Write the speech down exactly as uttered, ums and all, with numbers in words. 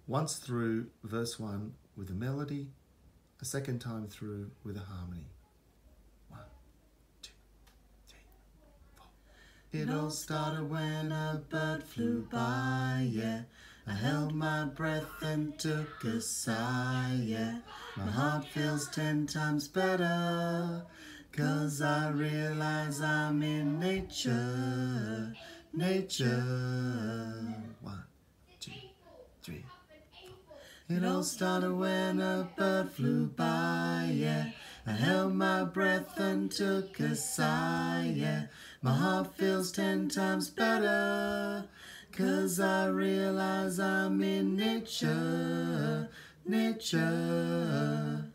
once through verse one with a melody, a second time through with a harmony. One, two, three, four. It all started when a bird flew by, yeah. I held my breath and took a sigh, yeah. My heart feels ten times better, 'cause I realize I'm in nature, nature. One, two, three, four. It all started when a bird flew by, yeah. I held my breath and took a sigh, yeah. My heart feels ten times better, 'cause I realize I'm in nature, nature.